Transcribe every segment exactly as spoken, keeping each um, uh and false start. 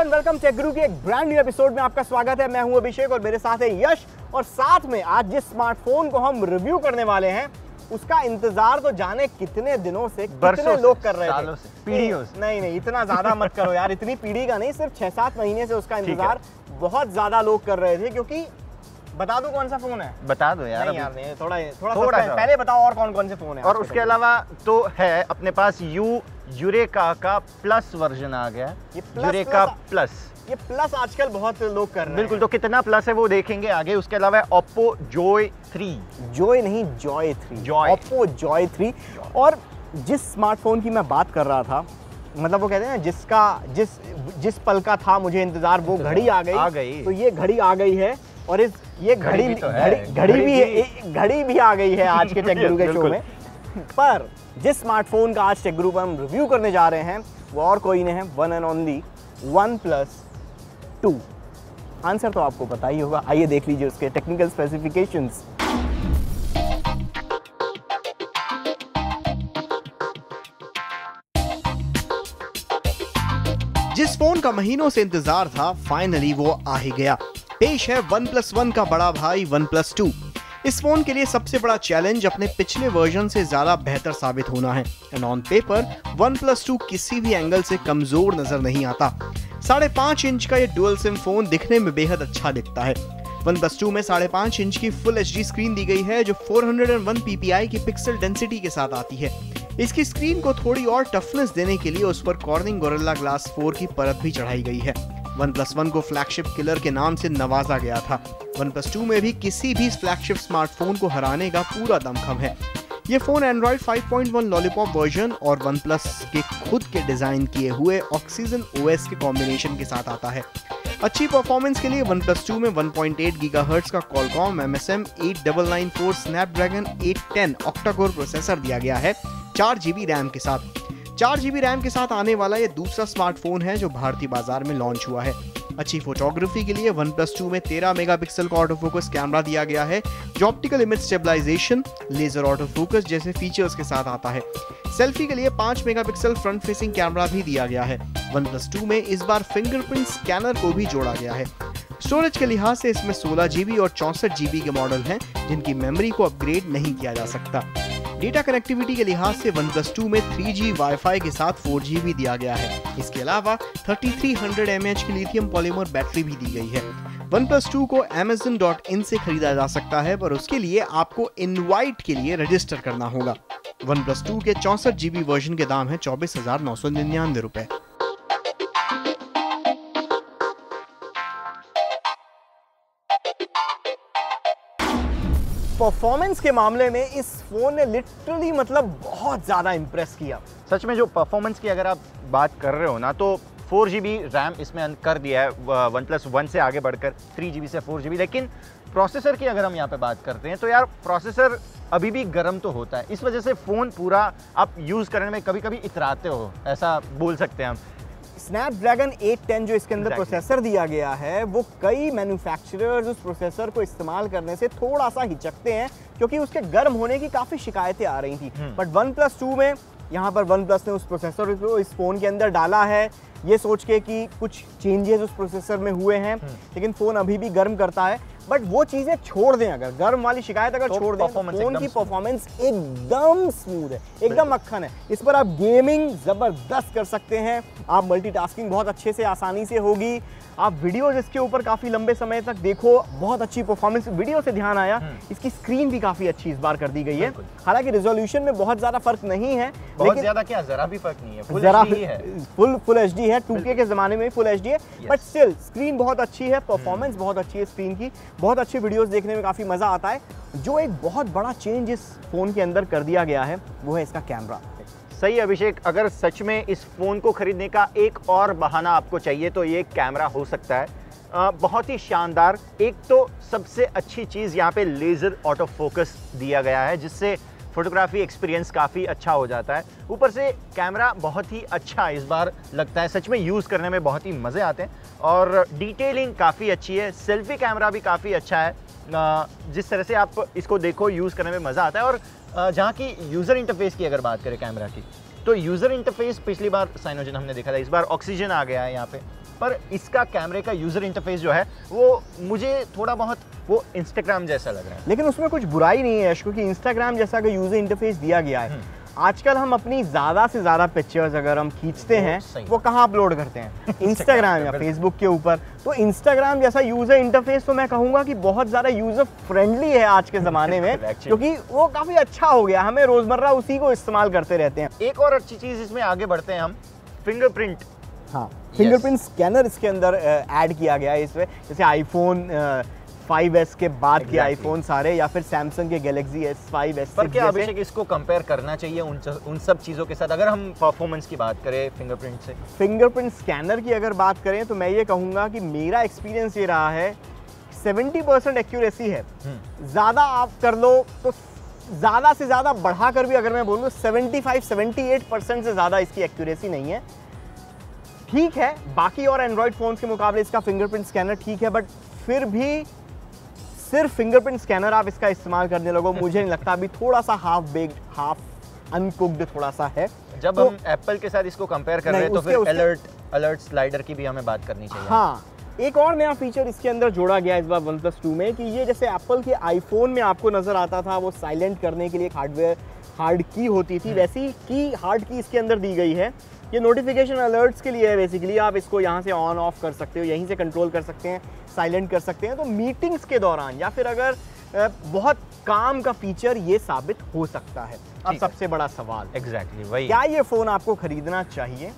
And welcome take गुरु के एक brand new episode में आपका स्वागत है। मैं हूं अभिषेक और मेरे साथ है यश। और साथ में आज जिस स्मार्टफोन को हम रिव्यू करने वाले हैं उसका इंतजार तो जाने कितने दिनों से कितने लोग कर रहे थे, पीढ़ियों से। नहीं नहीं इतना ज्यादा मत करो यार, इतनी पीढ़ी का नहीं, सिर्फ छह सात महीने से उसका इंतजार बहुत ज्यादा लोग कर रहे थे। क्योंकि बता दो कौन सा फोन है, बता दो यार। नहीं यार नहीं, थोड़ा थोड़ा, थोड़ा सा पहले बताओ और कौन कौन से फोन है। और उसके अलावा तो है अपने पास यू यूरेका का प्लस वर्जन आ गया, ये यूरेका प्लस। ये प्लस आजकल बहुत लोग कर रहे हैं। बिल्कुल, तो कितना प्लस है वो देखेंगे आगे। उसके अलावा ओप्पो जॉय थ्री, जॉय नहीं Joy three, Joy Oppo Joy three. और जिस स्मार्टफोन की मैं बात कर रहा था, मतलब वो कहते हैं ना जिसका जिस जिस पल का था मुझे इंतजार वो घड़ी आ गई, आ गई। तो ये घड़ी आ गई है। और इस ये घड़ी भी तो घड़ी है। घड़ी भी है, घड़ी भी आ गई है आज के टेक गुरु के शो में। पर जिस स्मार्टफोन का आज टेक गुरु पर हम रिव्यू करने जा रहे हैं वो और कोई नहीं है, one and only one plus two. Answer तो आपको पता ही होगा, आइए देख लीजिए उसके टेक्निकल स्पेसिफिकेशंस। जिस फोन का महीनों से इंतजार था फाइनली वो आ ही गया। पेश है वन प्लस वन का बड़ा भाई वन प्लस टू। इस फोन के लिए सबसे बड़ा चैलेंज अपने पिछले वर्जन से ज्यादा बेहतर साबित होना है। And on paper one plus two किसी भी एंगल से कमजोर नजर नहीं आता। साढ़े पांच इंच का ये डुअल सिम फोन दिखने में बेहद अच्छा दिखता है। वन प्लस टू में साढ़े पांच इंच की फुल एच डी स्क्रीन दी गई है जो four hundred one P P I की पिक्सल डेंसिटी के साथ आती है। इसकी स्क्रीन को थोड़ी और टफनेस देने के लिए उस पर कॉर्निंग गोरिल्ला ग्लास फोर की परत भी चढ़ाई गई है। वन प्लस वन को फ्लैगशिप किलर के नाम से नवाजा गया था। वन प्लस टू में भी किसी भी फ्लैगशिप स्मार्टफोन को हराने का पूरा दमखम है। ये phone Android five point one Lollipop version और वन प्लस के खुद के डिजाइन किए हुए ऑक्सीजन ओ एस के कॉम्बिनेशन के साथ आता है। अच्छी परफॉर्मेंस के लिए वन प्लस टू में वन पॉइंट एट गीगाहर्ट्ज का Qualcomm M S M eight nine nine four Snapdragon eight ten octa core processor दिया गया है चार जीबी रैम के साथ। चार जीबी रैम के साथ आने वाला ये दूसरा स्मार्टफोन है जो भारतीय बाजार में लॉन्च हुआ है। अच्छी फोटोग्राफी के लिए वन प्लस टू में तेरह मेगापिक्सल का ऑटो फोकस कैमरा दिया गया है जो optical image stabilisation, laser auto focus जैसे फीचर्स के साथ आता है। सेल्फी के लिए पाँच मेगापिक्सल फ्रंट फेसिंग कैमरा भी दिया गया है। वन प्लस टू में इस बार फिंगरप्रिंट स्कैनर को भी जोड़ा गया है। स्टोरेज के लिहाज से इसमें सोलह जीबी और चौसठ जीबी के मॉडल हैं जिनकी मेमोरी को अपग्रेड नहीं किया जा सकता। डेटा कनेक्टिविटी के लिहाज से वन प्लस टू में थ्री जी वाईफाई के साथ फोर जी भी दिया गया है। इसके अलावा thirty three hundred M A H की लिथियम पॉलीमर बैटरी भी दी गई है। वन प्लस टू को अमेज़न डॉट इन से खरीदा जा सकता है पर उसके लिए आपको इनवाइट के लिए रजिस्टर करना होगा। वन प्लस टू के चौसठ जीबी वर्जन के दाम है चौबीस हजार नौ सौ निन्यानवे रुपए। परफॉर्मेंस के मामले में इस फोन ने लिटरली मतलब बहुत ज़्यादा इम्प्रेस किया। सच में जो परफॉर्मेंस की अगर आप बात कर रहे हो ना, तो फोर जी बी रैम इसमें कर दिया है वन प्लस वन से आगे बढ़कर थ्री जी बी से फोर जी बी। लेकिन प्रोसेसर की अगर हम यहाँ पे बात करते हैं तो यार प्रोसेसर अभी भी गर्म तो होता है। इस वजह से फ़ोन पूरा आप यूज़ करने में कभी कभी इतराते हो, ऐसा बोल सकते हैं हम। स्नैपड्रैगन एट टेन जो इसके अंदर exactly. प्रोसेसर दिया गया है वो कई मैन्युफैक्चरर्स उस प्रोसेसर को इस्तेमाल करने से थोड़ा सा हिचकते हैं क्योंकि उसके गर्म होने की काफ़ी शिकायतें आ रही थी। बट वन प्लस टू में यहाँ पर वन प्लस ने उस प्रोसेसर को इस फ़ोन के अंदर डाला है ये सोच के कि कुछ चेंजेस उस प्रोसेसर में हुए हैं, लेकिन फ़ोन अभी भी गर्म करता है। बट वो चीज़ें छोड़ दें, अगर गर्म वाली शिकायत अगर तो छोड़ दें, फ़ोन की परफॉर्मेंस एकदम स्मूथ है, एकदम मक्खन है। इस पर आप गेमिंग ज़बरदस्त कर सकते हैं, आप मल्टीटास्किंग बहुत अच्छे से आसानी से होगी, आप वीडियोस इसके ऊपर काफ़ी लंबे समय तक देखो, बहुत अच्छी परफॉर्मेंस। वीडियो से ध्यान आया, इसकी स्क्रीन भी काफ़ी अच्छी इस बार कर दी गई है। हालांकि रिजोल्यूशन में बहुत ज़्यादा फर्क नहीं है, बहुत ज़्यादा क्या, जरा भी फर्क नहीं है, फुल जरा एचडी है, फुल फुल एचडी है, टू के के ज़माने में फुल एचडी है। बट स्टिल स्क्रीन बहुत अच्छी है, परफॉर्मेंस बहुत अच्छी है स्क्रीन की, बहुत अच्छी वीडियोस देखने में काफ़ी मज़ा आता है। जो एक बहुत बड़ा चेंज इस फ़ोन के अंदर कर दिया गया है वो है इसका कैमरा। सही अभिषेक, अगर सच में इस फ़ोन को खरीदने का एक और बहाना आपको चाहिए तो ये कैमरा हो सकता है। आ, बहुत ही शानदार। एक तो सबसे अच्छी चीज़ यहाँ पे लेज़र ऑटो फोकस दिया गया है जिससे फोटोग्राफी एक्सपीरियंस काफ़ी अच्छा हो जाता है। ऊपर से कैमरा बहुत ही अच्छा इस बार लगता है, सच में यूज़ करने में बहुत ही मज़े आते हैं और डिटेलिंग काफ़ी अच्छी है। सेल्फी कैमरा भी काफ़ी अच्छा है, जिस तरह से आप इसको देखो यूज़ करने में मज़ा आता है। और जहाँ की यूज़र इंटरफेस की अगर बात करें कैमरा की, तो यूज़र इंटरफेस पिछली बार साइनोजन हमने देखा था, इस बार ऑक्सीजन आ गया है यहाँ पे। पर इसका कैमरे का यूजर इंटरफेस जो है वो मुझे थोड़ा बहुत वो इंस्टाग्राम जैसा लग रहा है। लेकिन उसमें कुछ बुराई नहीं है, क्योंकि इंस्टाग्राम जैसा अगर यूजर इंटरफेस दिया गया है, आजकल हम अपनी ज्यादा से ज्यादा पिक्चर्स अगर हम खींचते हैं वो कहाँ अपलोड करते हैं? इंस्टाग्राम या फेसबुक के ऊपर। तो इंस्टाग्राम जैसा यूजर इंटरफेस तो मैं कहूंगा कि बहुत ज्यादा यूजर फ्रेंडली है आज के जमाने में, क्योंकि वो काफी अच्छा हो गया, हमें रोजमर्रा उसी को इस्तेमाल करते रहते हैं। एक और अच्छी चीज इसमें आगे बढ़ते हैं हम, फिंगरप्रिंट। हाँ, फिंगरप्रिंट स्कैनर इसके अंदर ऐड किया गया है इसमें, जैसे आईफोन फाइव एस के बाद exactly. के आईफोन सारे या फिर सैमसंग के गैलेक्सी एस फाइव एस पर क्या अभिषेक इसको कंपेयर करना चाहिए उन उन सब चीज़ों के साथ, अगर हम परफॉर्मेंस की बात करें फिंगरप्रिंट से? फिंगरप्रिंट स्कैनर की अगर बात करें तो मैं ये कहूँगा कि मेरा एक्सपीरियंस ये रहा है सेवेंटी परसेंट एक्यूरेसी है। ज़्यादा आप कर लो तो ज़्यादा से ज़्यादा बढ़ा कर भी अगर मैं बोलूँ seventy five seventy eight percent से ज़्यादा इसकी एक्यूरेसी नहीं है। ठीक है, बाकी और एंड्रॉयड फ़ोन्स के मुकाबले इसका फिंगरप्रिंट स्कैनर ठीक है, बट फिर भी सिर्फ फिंगरप्रिंट स्कैनर आप इसका इस्तेमाल करने लगो, मुझे नहीं लगता अभी थोड़ा सा हाफ बेक्ड हाफ अनकुक्ड थोड़ा सा है। जब तो, हम एप्पल के साथ इसको कंपेयर कर रहे हैं तो फिर अलर्ट अलर्ट स्लाइडर की भी हमें बात करनी चाहिए। हाँ, एक और नया फीचर इसके अंदर जोड़ा गया इस बार वन प्लस टू में कि ये जैसे एप्पल के आईफोन में आपको नजर आता था वो साइलेंट करने के लिए एक हार्डवेयर हार्ड की होती थी, वैसी की हार्ड की इसके अंदर दी गई है। ये नोटिफिकेशन अलर्ट्स के लिए है बेसिकली, आप इसको यहाँ से ऑन ऑफ कर सकते हो, यहीं से कंट्रोल कर सकते हैं, साइलेंट कर सकते हैं। तो मीटिंग्स के दौरान या फिर अगर बहुत काम का फीचर ये साबित हो सकता है। अब सबसे बड़ा सवाल एग्जैक्टली वही, क्या ये फ़ोन आपको खरीदना चाहिए?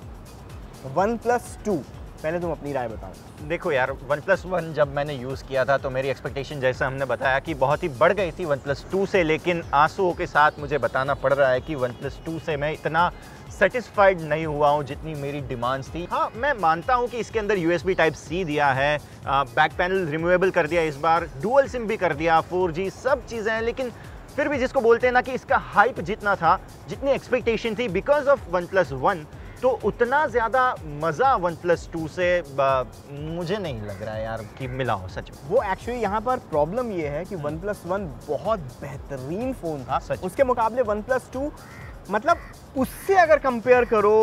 वन प्लस टू, पहले तुम अपनी राय बताओ। देखो यार, वन प्लस वन जब मैंने यूज़ किया था तो मेरी एक्सपेक्टेशन जैसा हमने बताया कि बहुत ही बढ़ गई थी वन प्लस टू से, लेकिन आंसुओं के साथ मुझे बताना पड़ रहा है कि वन प्लस टू से मैं इतना सेटिस्फाइड नहीं हुआ हूँ जितनी मेरी डिमांड्स थी। हाँ, मैं मानता हूँ कि इसके अंदर यूएसबी टाइप सी दिया है, बैक पैनल रिमूवेबल कर दिया इस बार, डुअल सिम भी कर दिया, फोर जी सब चीज़ें हैं, लेकिन फिर भी जिसको बोलते हैं ना कि इसका हाइप जितना था, जितनी एक्सपेक्टेशन थी because of one plus one, तो उतना ज़्यादा मज़ा वन प्लस टू से मुझे नहीं लग रहा है यार कि मिला हो सच में। वो एक्चुअली यहाँ पर प्रॉब्लम ये है कि वन प्लस वन बहुत बेहतरीन फ़ोन था, उसके मुकाबले वन प्लस टू मतलब उससे अगर कंपेयर करो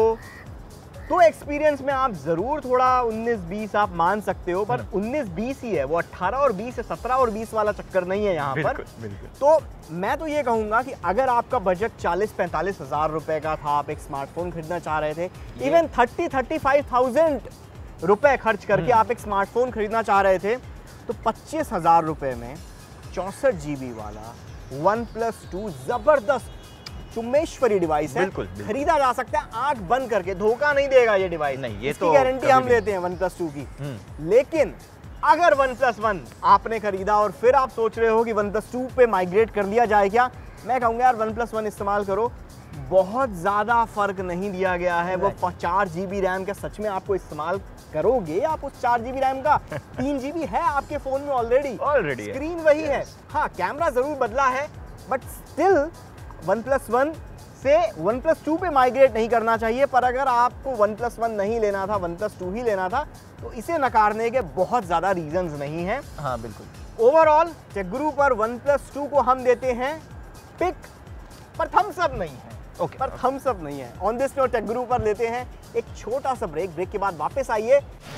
तो एक्सपीरियंस में आप ज़रूर थोड़ा उन्नीस बीस आप मान सकते हो, पर उन्नीस बीस ही है, वो अट्ठारह और बीस है, सत्रह और बीस वाला चक्कर नहीं है यहाँ पर। तो मैं तो ये कहूँगा कि अगर आपका बजट चालीस पैंतालीस हज़ार रुपए का था, आप एक स्मार्टफोन खरीदना चाह रहे थे, even thirty thirty five thousand रुपए खर्च करके आप एक स्मार्टफोन खरीदना चाह रहे थे, तो पच्चीस हज़ार रुपये में चौंसठ जी बी वाला वन प्लस टू ज़बरदस्त चुम्मेश्वरी डिवाइस है, खरीदा जा सकता है आंख बंद करके, धोखा नहीं देगा ये डिवाइस। नहीं, ये तो गारंटी हम लेते हैं वन प्लस टू की। लेकिन अगर वन प्लस वन आपने खरीदा और फिर आप सोच रहे हो कि वन प्लस टू पे माइग्रेट कर लिया जाए क्या, मैं कहूँगा यार वन प्लस वन इस्तेमाल करो, बहुत ज़्यादा फर्क नहीं दिया गया है। वो चार जी बी रैम का सच में आपको इस्तेमाल करोगे आप उस चार जी बी रैम का? तीन जी बी है आपके फ़ोन में ऑलरेडी, ऑलरेडी स्क्रीन वही है। हाँ, कैमरा ज़रूर बदला है, but still one plus one से वन प्लस टू पे माइग्रेट नहीं करना चाहिए। पर अगर आपको वन प्लस वन नहीं लेना था, वन प्लस टू ही लेना था, तो इसे नकारने के बहुत ज़्यादा रीजंस नहीं हैं। हाँ बिल्कुल। ओवरऑल टेकगुरु पर वन प्लस टू को हम देते हैं पिक, पर थम्स अप नहीं है। ओके okay, पर थम्स अप नहीं है। ऑन दिस नोट टेकगुरु पर लेते हैं एक छोटा सा ब्रेक, ब्रेक के बाद वापस आइए।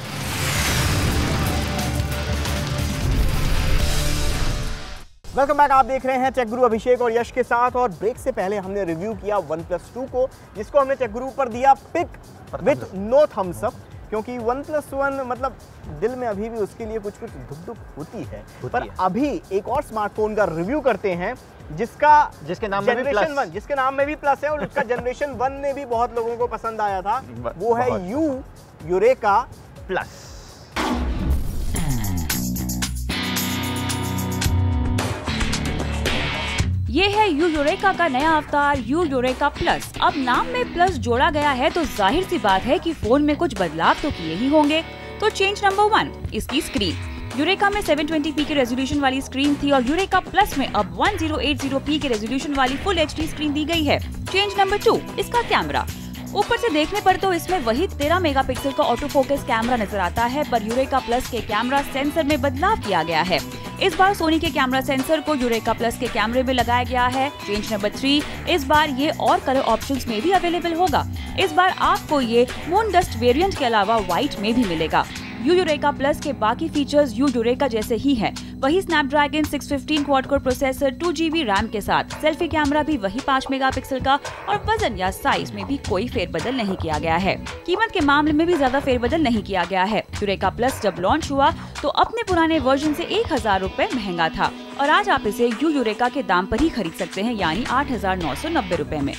वेलकम बैक, आप देख रहे हैं टेकगुरु अभिषेक और यश के साथ। और ब्रेक से पहले हमने रिव्यू किया वन प्लस टू को, जिसको हमने टेकगुरु पर दिया pick with no thumbs up, क्योंकि वन प्लस वन मतलब दिल में अभी भी उसके लिए कुछ कुछ धुक धुक होती है। होती पर है। अभी एक और स्मार्टफोन का रिव्यू करते हैं जिसका जिसके नाम में भी प्लस, वन जिसके नाम में भी प्लस है और उसका जनरेशन वन में भी बहुत लोगों को पसंद आया था। वो है यू यूरेका प्लस। ये है यू यूरेका का नया अवतार यू यूरेका प्लस। अब नाम में प्लस जोड़ा गया है तो जाहिर सी बात है कि फोन में कुछ बदलाव तो किए ही होंगे। तो चेंज नंबर वन, इसकी स्क्रीन। यूरेका में सेवन ट्वेंटी पी के रेजोल्यूशन वाली स्क्रीन थी और यूरेका प्लस में अब वन थाउज़ेंड एटी पी के रेजोल्यूशन वाली फुल एचडी स्क्रीन दी गई है। चेंज नंबर टू, इसका कैमरा। ऊपर से देखने पर तो इसमें वही तेरह मेगापिक्सल का ऑटो फोकस कैमरा नजर आता है, पर यूरेका प्लस के कैमरा सेंसर में बदलाव किया गया है। इस बार सोनी के कैमरा सेंसर को यूरेका प्लस के कैमरे में लगाया गया है। चेंज नंबर थ्री, इस बार ये और कलर ऑप्शंस में भी अवेलेबल होगा। इस बार आपको ये मून डस्ट वेरिएंट के अलावा व्हाइट में भी मिलेगा। यू यूरेका प्लस के बाकी फीचर्स यू यूरेका जैसे ही हैं। वही Snapdragon six fifteen quad core processor, two G B RAM के साथ सेल्फी कैमरा भी वही पाँच मेगापिक्सल का और वजन या साइज में भी कोई फेरबदल नहीं किया गया है। कीमत के मामले में भी ज्यादा फेरबदल नहीं किया गया है। यूरेका प्लस जब लॉन्च हुआ तो अपने पुराने वर्जन से एक हजार रूपए महंगा था और आज आप इसे यू यूरेका के दाम पर ही खरीद सकते हैं, यानी आठ हजार नौ सौ नब्बे रूपए में।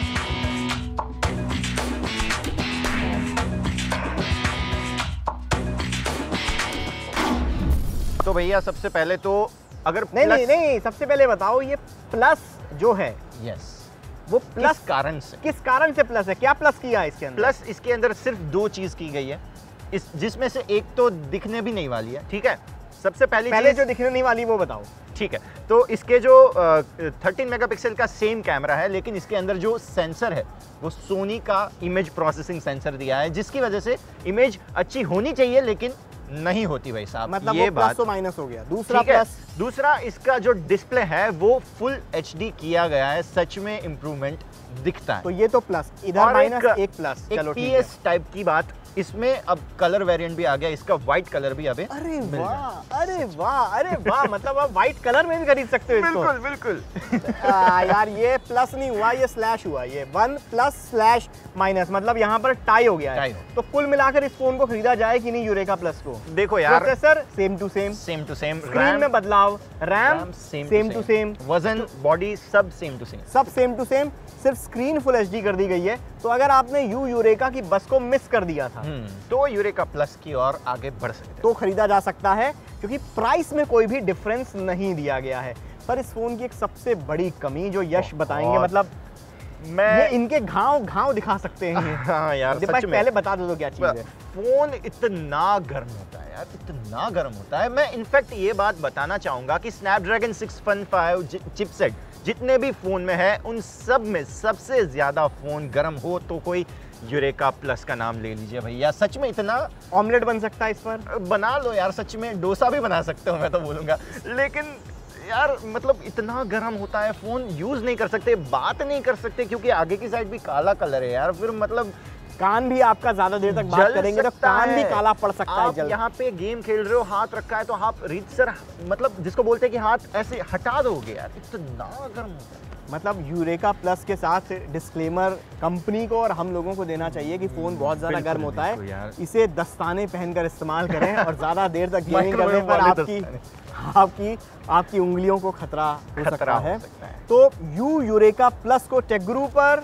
तो भैया सबसे पहले तो अगर नहीं प्लस... नहीं नहीं सबसे पहले बताओ ये प्लस जो है यस वो प्लस किस कारण से किस कारण से प्लस है, क्या प्लस किया है इसके अंदर? प्लस इसके अंदर सिर्फ दो चीज की गई है, इस जिसमें से एक तो दिखने भी नहीं वाली है। ठीक है, सबसे पहली पहले चीज... जो दिखने नहीं वाली वो बताओ। ठीक है, तो इसके जो थर्टीन मेगापिक्सल का सेम कैमरा है, लेकिन इसके अंदर जो सेंसर है वो सोनी का इमेज प्रोसेसिंग सेंसर दिया है, जिसकी वजह से इमेज अच्छी होनी चाहिए लेकिन नहीं होती भाई साहब। मतलब ये वो बात प्लस तो माइनस हो गया। दूसरा ठीक है, प्लस दूसरा इसका जो डिस्प्ले है वो फुल एच डी किया गया है, सच में इंप्रूवमेंट दिखता है। तो ये तो प्लस, इधर माइनस एक प्लस। चलो ठीक है, पीएस टाइप की बात, इसमें अब कलर वेरिएंट भी आ गया, इसका व्हाइट कलर भी अबे अरे वाह अरे वाह अरे वाह मतलब आप व्हाइट कलर में भी खरीद सकते हो इसको। बिल्कुल बिल्कुल आ, यार ये प्लस नहीं हुआ, ये स्लैश हुआ, ये वन प्लस स्लैश माइनस, मतलब यहाँ पर टाई हो गया है। तो कुल मिलाकर इस फोन को खरीदा जाए कि नहीं यूरेका प्लस को? देखो यार, processor same to same same to same, screen में बदलाव, रैम सेम टू सेम, वजन बॉडी सब सेम टू सेम, सब सेम टू सेम, सिर्फ स्क्रीन फुल एचडी कर दी गई है। तो अगर आपने यू यूरेका की बस को मिस कर दिया था तो यूरेका प्लस की और आगे बढ़ सकते हैं, तो खरीदा जा सकता है, क्योंकि प्राइस में कोई भी डिफरेंस नहीं दिया गया है। पर इस फोन की एक सबसे बड़ी कमी जो यश बताएंगे, मतलब मैं ये इनके घाव घाव दिखा सकते हैं। हाँ यार, सच में पहले बता दो तो क्या चीज है। फोन इतना गर्म होता है यार, इतना गर्म होता है। मैं इनफैक्ट ये बात बताना चाहूंगा कि Snapdragon six one five chipset जितने भी फोन में है, उन सब में सबसे ज्यादा फोन गर्म हो तो कोई यूरेका प्लस का नाम ले लीजिए भैया। सच में इतना ऑमलेट बन सकता है इस पर, बना लो यार, सच में डोसा भी बना सकते हो मैं तो बोलूंगा। लेकिन यार मतलब इतना गर्म होता है फोन, यूज नहीं कर सकते, बात नहीं कर सकते, क्योंकि आगे की साइड भी काला कलर है यार। फिर मतलब कान भी आपका ज्यादा देर तक बात करेंगे तो कान भी काला पड़ सकता है। जल यहाँ पे गेम खेल रहे हो, हाथ रखा है तो आप रीत सर मतलब जिसको बोलते हैं कि हाथ ऐसे हटा दोगे यार, इतना गर्म होता है। मतलब यूरेका प्लस के साथ डिस्क्लेमर कंपनी को और हम लोगों को देना चाहिए कि फोन बहुत ज्यादा गर्म होता है, इसे दस्ताने पहनकर इस्तेमाल करें और ज्यादा देर तक गेमिंग करने पर आपकी आपकी आपकी उंगलियों को खतरा हो सकता है। तो यू यूरेका प्लस को टेकगुरु पर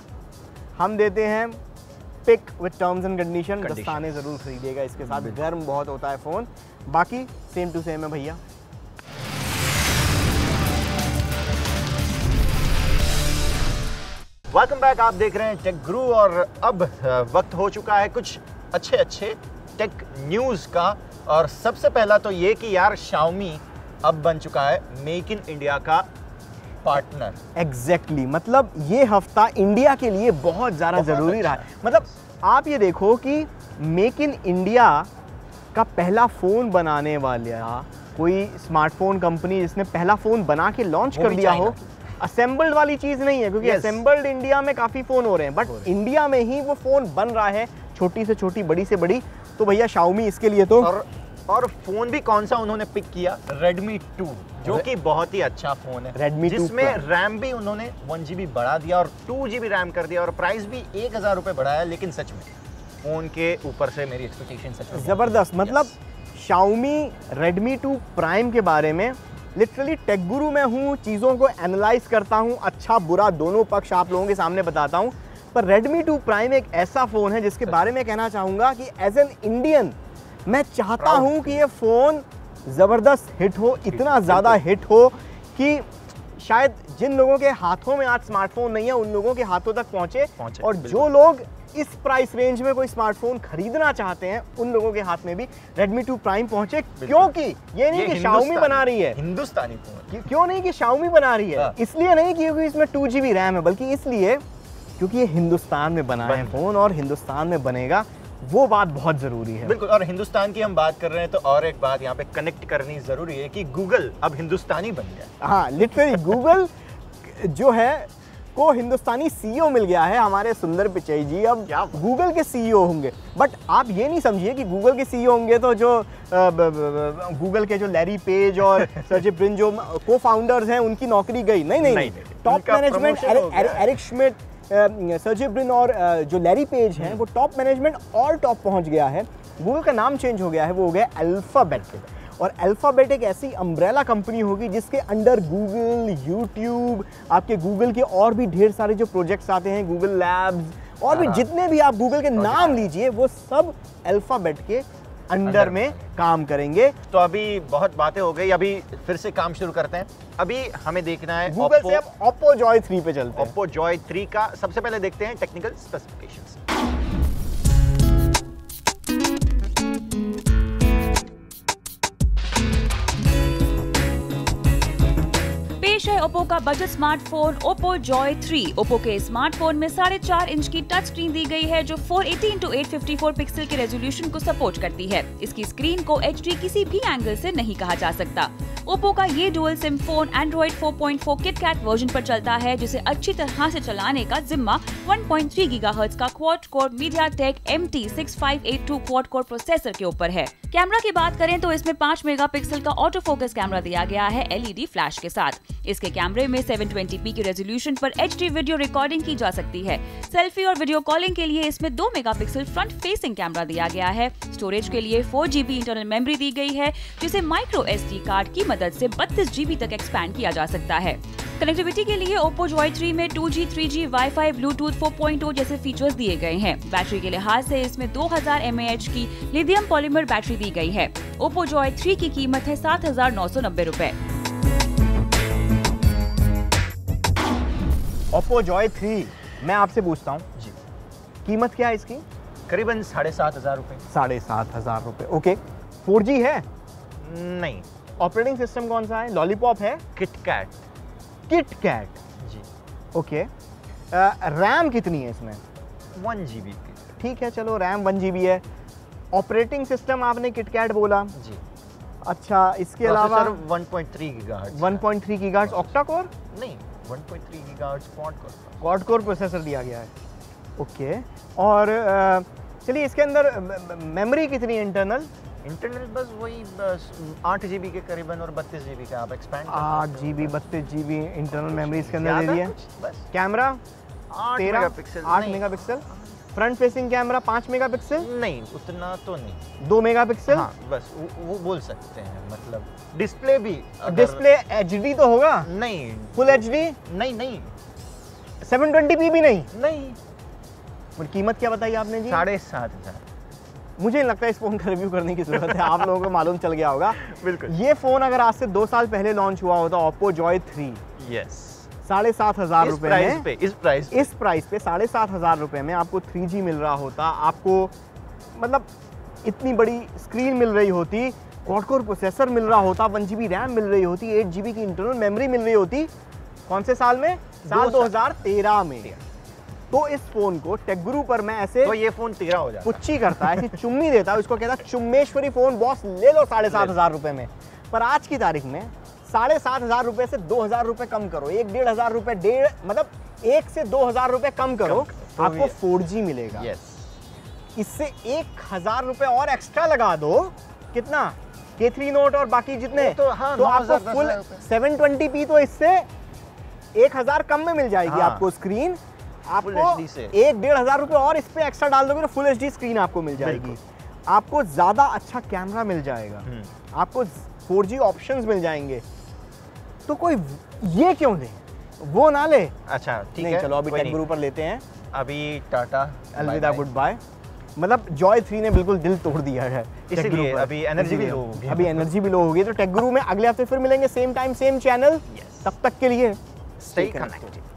हम देते हैं pick with terms and condition. दस्ताने जरूर खरीदिएगा, इसके साथ गर्म बहुत होता है फोन। बाकी सेम टू सेम है भैया। वेलकम बैक, आप देख रहे हैं टेक गुरु और अब वक्त हो चुका है कुछ अच्छे अच्छे टेक न्यूज़ का। और सबसे पहला तो ये कि यार Xiaomi अब बन चुका है मेक इन इंडिया का पार्टनर। Exactly exactly. मतलब ये हफ्ता इंडिया के लिए बहुत ज़्यादा ज़रूरी रहा है। मतलब आप ये देखो कि मेक इन इंडिया का पहला फ़ोन बनाने वाला कोई स्मार्टफोन कंपनी जिसने पहला फ़ोन बना के लॉन्च कर दिया हो, असेंबल्ड वाली चीज़ नहीं है, क्योंकि असेंबल्ड yes. इंडिया में काफ़ी फ़ोन हो रहे हैं, बट इंडिया में ही वो फ़ोन बन रहा है, छोटी से छोटी बड़ी से बड़ी। तो भैया Xiaomi इसके लिए तो और और फोन भी कौन सा उन्होंने पिक किया, Redmi टू, जो कि बहुत ही अच्छा फोन है। Redmi टू जिसमें रैम भी उन्होंने वन जीबी बढ़ा दिया और टू जीबी रैम कर दिया और प्राइस भी एक हजार रुपए बढ़ाया। लेकिन सच में फोन के ऊपर से मेरी एक्सपेक्टेशन सच में जबरदस्त। मतलब Xiaomi Redmi टू प्राइम के बारे में लिटरली टेक गुरु में हूँ, चीज़ों को एनालाइज करता हूँ, अच्छा बुरा दोनों पक्ष आप लोगों के सामने बताता हूँ। पर Redmi टू प्राइम एक ऐसा फ़ोन है जिसके बारे में कहना चाहूँगा कि एज एन इंडियन मैं चाहता हूँ कि ये फ़ोन ज़बरदस्त हिट हो, इतना ज़्यादा हिट हो कि शायद जिन लोगों के हाथों में आज स्मार्टफोन नहीं है उन लोगों के हाथों तक पहुँचे, और जो लोग इस प्राइस रेंज में कोई स्मार्टफोन खरीदना चाहते हैं उन लोगों के हाथ में भी Redmi टू प्राइम पहुंचे। क्योंकि ये नहीं कि Xiaomi बना रही है, हिंदुस्तानी फोन, क्यों नहीं कि Xiaomi बना रही है, इसलिए नहीं क्योंकि इसमें टू जीबी रैम है, बल्कि इसलिए क्योंकि ये हिंदुस्तान में बना है फोन और हिंदुस्तान में बनेगा, वो बात बहुत जरूरी है। बिल्कुल। और हिंदुस्तान की हम बात कर रहे हैं तो और एक बात यहाँ पे कनेक्ट करनी जरूरी है कि गूगल अब हिंदुस्तानी बन गया। हाँ लिटरली गूगल जो है को हिंदुस्तानी सीईओ मिल गया है, हमारे सुंदर पिचाई जी अब गूगल के सीईओ होंगे। बट आप ये नहीं समझिए कि गूगल के सीईओ होंगे तो जो गूगल के जो लैरी पेज और सर्जे ब्रिन जो को फाउंडर्स हैं उनकी नौकरी गई, नहीं नहीं, नहीं, नहीं, नहीं top management Eric Schmidt, Sergey Brin और जो लैरी पेज हैं वो टॉप मैनेजमेंट और टॉप पहुंच गया है। गूगल का नाम चेंज हो गया है, वो हो गया अल्फाबेट। और अल्फाबेट एक ऐसी अम्ब्रेला कंपनी होगी जिसके अंडर गूगल, यूट्यूब, आपके गूगल के और भी ढेर सारे जो प्रोजेक्ट्स आते हैं, गूगल लैब्स और भी जितने भी आप गूगल के नाम लीजिए वो सब अल्फाबेट के अंडर में काम करेंगे। तो अभी बहुत बातें हो गई, अभी फिर से काम शुरू करते हैं। अभी हमें देखना है गूगल से अब ओप्पो जॉय थ्री पे चलते हैं। ओप्पो जॉय थ्री का सबसे पहले देखते हैं टेक्निकल स्पेसिफिकेशंस। पेश है ओप्पो का budget smartphone Oppo Joy three. Oppo के स्मार्टफोन में साढ़े चार इंच की टच स्क्रीन दी गई है जो four eighty into eight fifty four pixel के रेजोल्यूशन को सपोर्ट करती है। इसकी स्क्रीन को एच डी किसी भी एंगल से नहीं कहा जा सकता। ओप्पो का ये dual SIM phone Android four point four KitKat version पर चलता है जिसे अच्छी तरह से चलाने का जिम्मा वन पॉइंट थ्री गीगाहर्ट्ज का quad core MediaTek M T six five eight two quad core processor के ऊपर है। कैमरा की बात करें तो इसमें पाँच मेगापिक्सल का ऑटो फोकस कैमरा दिया गया है एलईडी फ्लैश के साथ। इसके कैमरे में सेवन ट्वेंटी पी की रेजोल्यूशन पर एचडी वीडियो रिकॉर्डिंग की जा सकती है। सेल्फी और वीडियो कॉलिंग के लिए इसमें दो मेगापिक्सल फ्रंट फेसिंग कैमरा दिया गया है। स्टोरेज के लिए फोर जीबी इंटरनल मेमोरी दी गई है जिसे माइक्रो एसडी कार्ड की मदद से बत्तीस जीबी तक एक्सपैंड किया जा सकता है। कनेक्टिविटी के लिए ओप्पो जॉय थ्री में two G, three G, WiFi, Bluetooth four point O जैसे फीचर्स दिए गए हैं। बैटरी के लिहाज से इसमें दो हज़ार एम ए एच की लिथियम पॉलीमर बैटरी दी गई है। ओप्पो जॉय थ्री की कीमत है सात हजार नौ सौ नब्बे रुपए। ओप्पो जॉय थ्री, मैं आपसे पूछता हूँ जी, कीमत क्या है इसकी? करीबन साढ़े सात हजार रुपए। साढ़े सात हजार रुपए। ओके, फोर जी है? नहीं। ऑपरेटिंग सिस्टम कौन सा है? लॉलीपॉप है? किटकैट। किटकैट जी। ओके, रैम कितनी है इसमें? One GB. ठीक है, चलो रैम वन जीबी है। ऑपरेटिंग सिस्टम आपने किटकैट बोला जी। अच्छा, इसके अलावा one point three gigahertz. One point three gigahertz octa core? नहीं, one point three gigahertz quad core. Quad core processor दिया गया है। ओके, और चलिए इसके अंदर मेमोरी कितनी इंटरनल? इंटरनल बस वही बस आठ जीबी के करीबन और बत्तीस जीबी का आप एक्सपैंड आठ जीबी बत्तीस जीबी इंटरनल मेमोरी इसके अंदर दे दी है। बस कैमरा तेरह मेगापिक्सल। आठ मेगापिक्सल। फ्रंट फेसिंग कैमरा पाँच मेगापिक्सल? नहीं, उतना तो नहीं। दो मेगापिक्सल? हाँ, बस वो, वो बोल सकते हैं। मतलब डिस्प्ले भी डिस्प्ले एचडी तो होगा? नहीं। Full HD? नहीं नहीं। सेवन ट्वेंटी पी भी नहीं? नहीं। और कीमत क्या बताई आपने जी? साढ़े सात हजार। मुझे नहीं लगता इस फोन का रिव्यू करने की जरूरत है, आप लोगों को मालूम चल गया होगा। बिल्कुल। ये फोन अगर आज से दो साल पहले लॉन्च हुआ होता ओप्पो जॉय थ्री, यस, साढ़े सात हजार रुपए में, पे, इस प्राइस इस प्राइस पे साढ़े सात हजार रुपए में आपको थ्री जी मिल रहा होता, आपको मतलब इतनी बड़ी स्क्रीन मिल रही होती, क्वाड कोर प्रोसेसर मिल रहा होता, वन जीबी रैम मिल रही होती, एट जीबी की इंटरनल मेमोरी मिल रही होती। कौन से साल में? साल दो हजार तेरह में। तो इस फोन को टेक गुरु पर मैं ऐसे तो ये फोन तेरह हो जाता, पुच्ची करता है, ऐसी चुम्मी देता है, उसको कहता चुम्मेश्वरी फोन बॉस ले लो साढ़े सात हजार रुपए में। पर आज की तारीख में साढ़े सात हजार रुपए से दो हजार रुपए कम करो, एक डेढ़ हजार रुपए, डेढ़ मतलब एक से दो हजार रुपए कम करो, तो आपको फोर जी मिलेगा। यस। इससे एक हजार रुपए और एक्स्ट्रा लगा दो, कितना? के थ्री नोट और बाकी जितने, तो, हाँ, तो आपको फुल सेवन ट्वेंटी पी तो इससे एक हजार कम में मिल जाएगी। हाँ। आपको स्क्रीन आपको से एक डेढ़ हजार रुपए और इस पे एक्स्ट्रा डाल दोगे तो फुल एचडी स्क्रीन आपको मिल जाएगी। आपको ज्यादा अच्छा कैमरा मिल जाएगा, आपको फोर जी ऑप्शंस मिल जाएंगे। तो कोई ये क्यों दे, वो ना ले। अच्छा ठीक है, चलो अभी टेक गुरु पर लेते हैं। अभी टाटा, अलविदा, गुड बाय। मतलब जॉय थ्री ने बिल्कुल दिल तोड़ दिया है, इसलिए अभी एनर्जी भी लो होगी। अभी एनर्जी भी लो होगी। तो टेक गुरु में अगले हफ्ते फिर मिलेंगे, सेम टाइम सेम चैनल। तब तक के लिए स्टे कनेक्टेड।